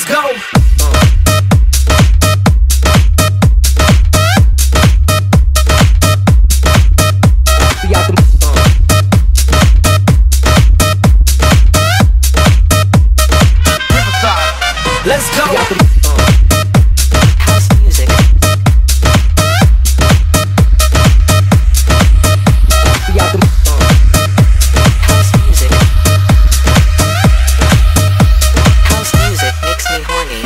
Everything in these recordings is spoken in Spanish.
go. Let's go. House music. House music. House music makes me horny.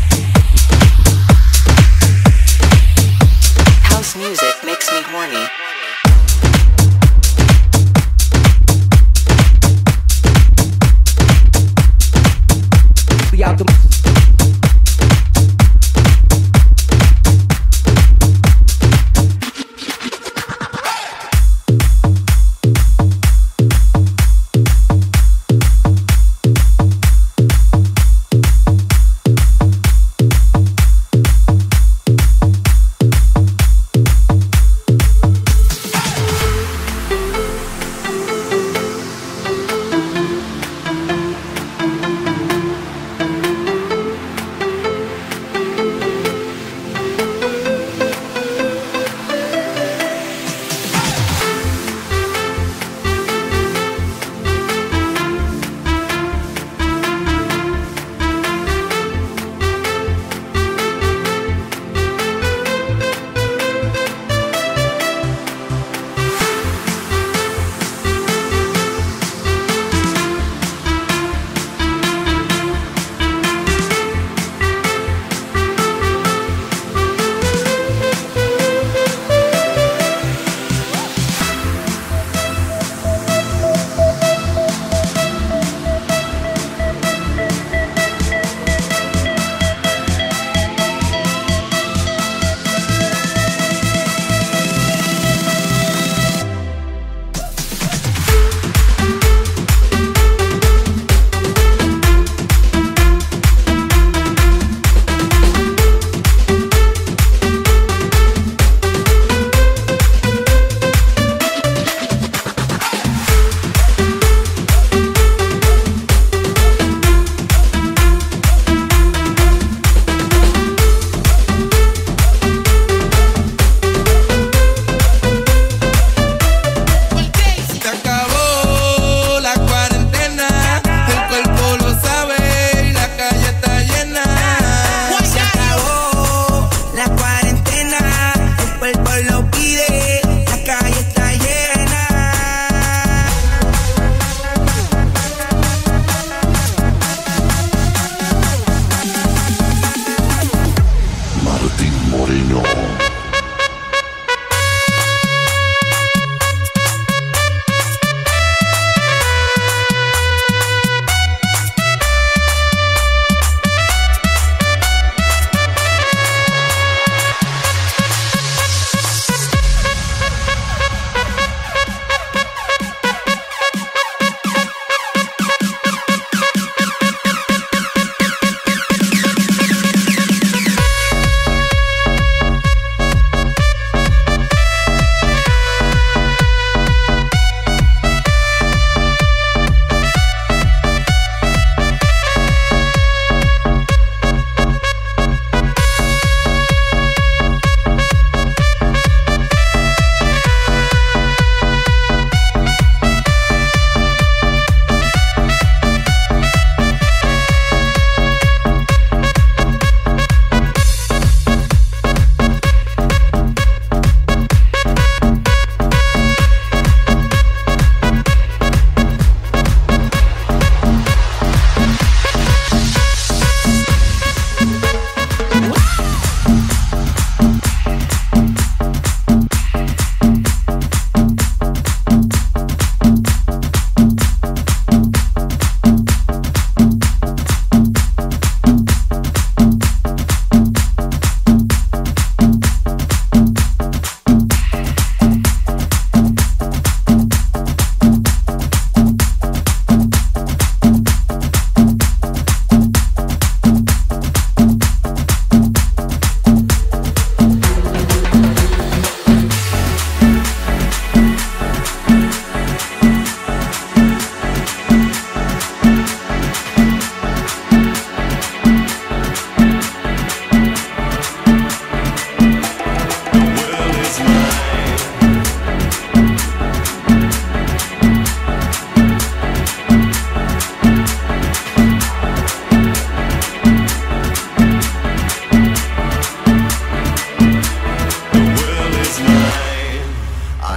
House music makes me horny.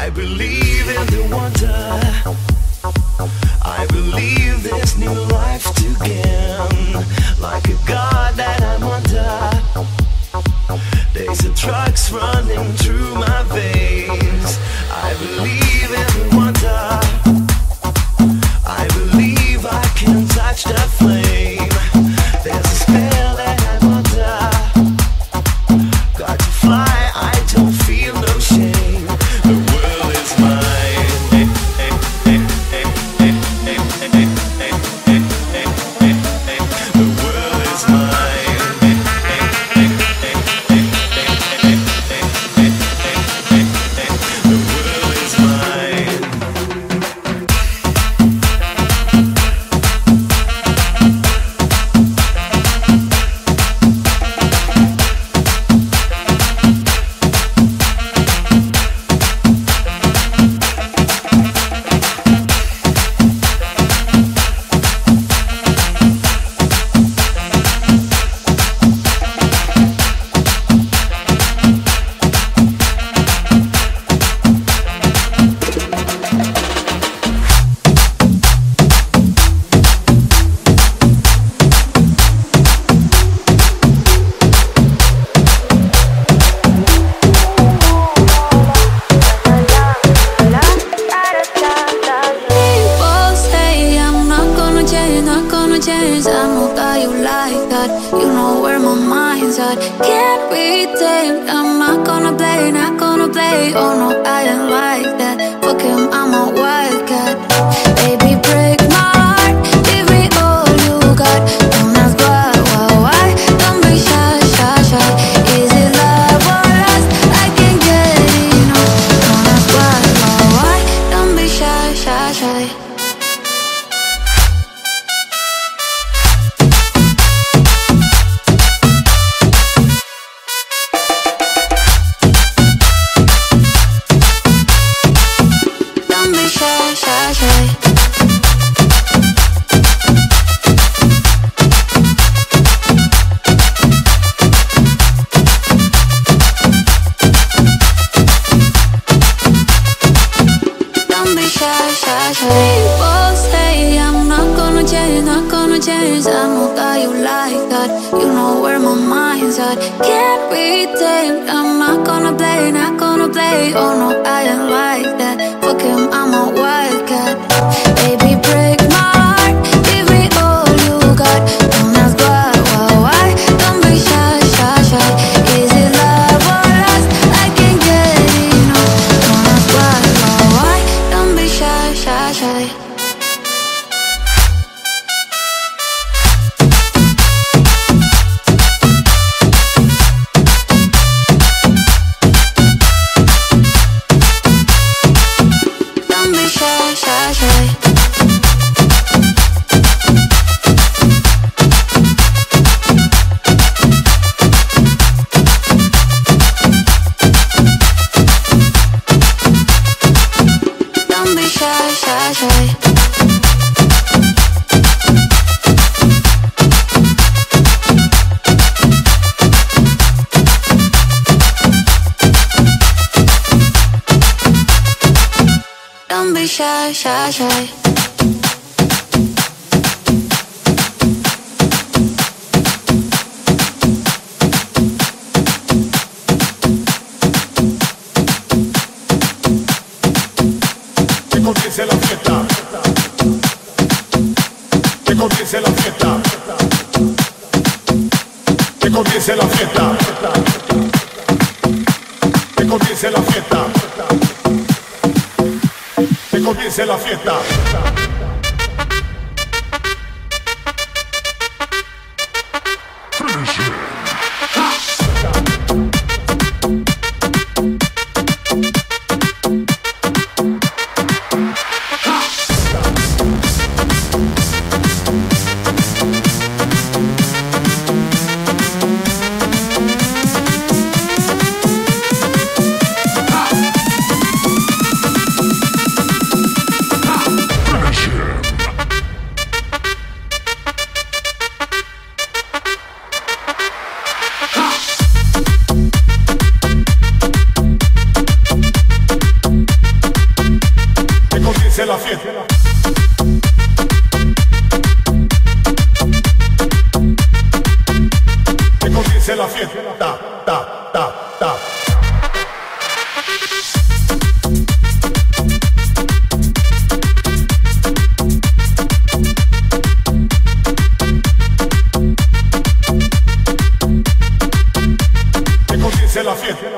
I believe in the wonder. I believe there's new life to gain. Like a god that I'm under. There's a drugs running through my veins. I believe in the wonder. I believe I can touch the flame. There's a spell that I'm under. Got to fly, I don't feel no shame. The world is mine. The world is mine. The world is mine. People say I'm not gonna change, not gonna change. I know that you like that. You know where my mind's at. Can't be tamed. I'm not gonna play, not gonna play. Oh no, I ain't like that. Fuck him, I'm a wildcat. Baby, break my heart. Give me all you got. Don't ask why. Don't be shy, shy, shy. Is it love or lust? I can't get enough. Don't ask why. Don't be shy, shy, shy. Don't be shy, shy, shy. Don't be shy, shy, shy. People say I'm not gonna change, not gonna change. I know that you like that. You know where my mind's at. Can't be tamed. I'm not gonna play, not gonna play. Oh no, I ain't like that. Fuck him, I'm a wildcat. Baby, break my heart. Give me all you got. Don't ask why. Don't be shy, shy, shy. Is it love or lust? I can't get enough. Don't ask why. Don't be shy, shy, shy. Don't be shy, shy, shy. Don't be shy, shy, shy. Don't be shy, shy, shy. Que comience la fiesta. Que comience la fiesta. Que comience la fiesta. Que comience la fiesta. Que comience la fiesta. Finish comience la fiesta. Que comience la fiesta. Ta, ta, ta, ta. Que comience la fiesta.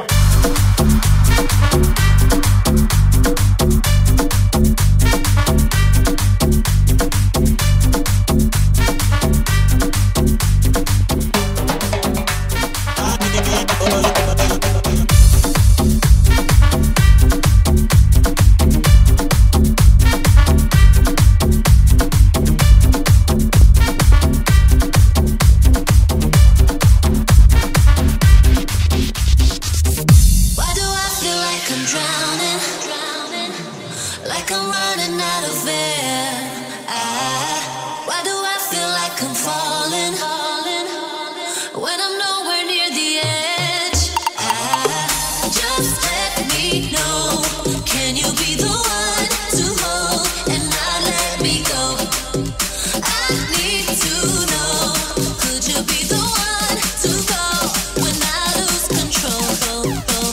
Why do I feel like I'm drowning? Like I'm running out of air. Why do I feel like I'm falling? When I'm nowhere near the edge. Just let me know. Can you be the one to hold and not let me go? I need to know. Could you be the one to go when I lose control?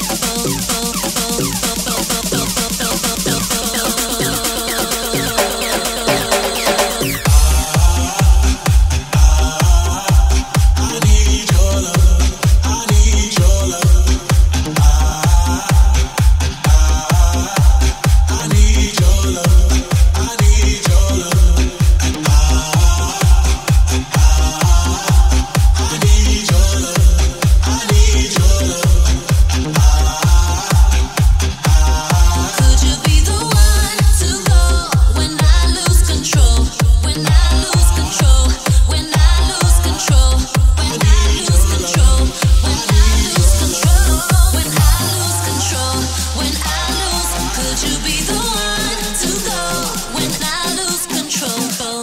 Could you be the one to go when I lose control? When I lose control? When I lose control? When I lose control? When I lose control? When I lose control? When I lose, could you be the one to go when I lose control?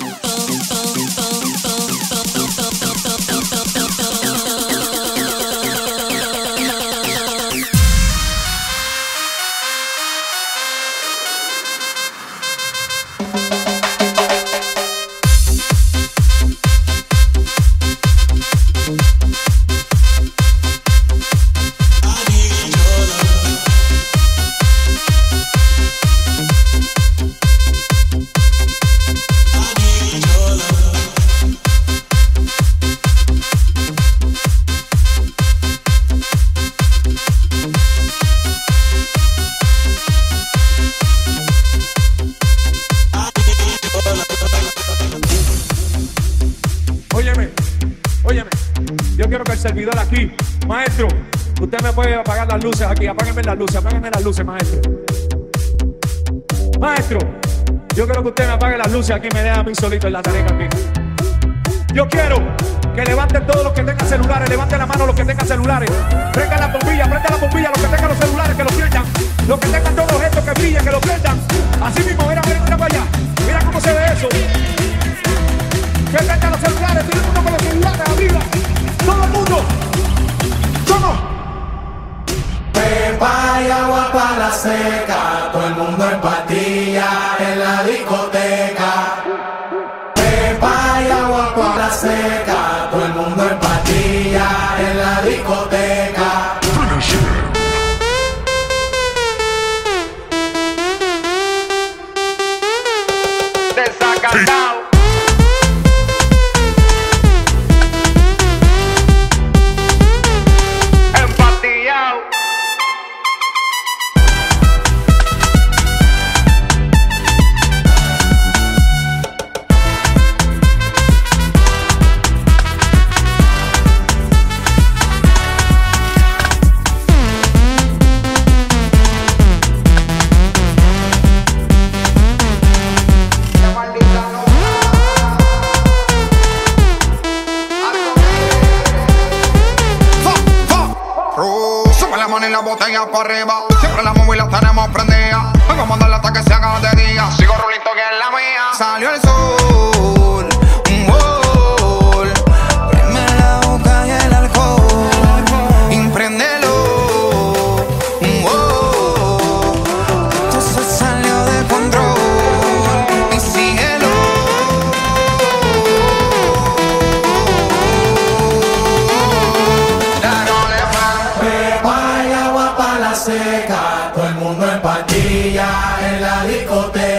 Óyeme, yo quiero que el servidor aquí, maestro, usted me puede apagar las luces aquí, apáguenme las luces, maestro. Maestro, yo quiero que usted me apague las luces aquí y me deje a mí solito en la tarea aquí. Yo quiero que levanten todos los que tengan celulares, levanten la mano los que tengan celulares, prendan la bombilla, los que tengan los celulares, que los prendan, los que tengan todos estos que brillen, que los prendan. Así mismo, mira para allá, mira cómo se ve eso. Que prendan los celulares, todo el mundo con los celulares arriba, todo el mundo. ¿Cómo? Pepa y agua para la seca, todo el mundo en patilla en la discoteca. Pepa y agua para la seca, todo el mundo en patilla en la discoteca. Desacatado. La botella para arriba, siempre la móvil la tenemos prendida. Vengo a mandarla hasta que se haga de día. Sigo rulito que es la mía. Salió el sol, un gol. Prende la boca y el alcohol. Impréndelo, un gol. Esto se salió de control. en la discoteca.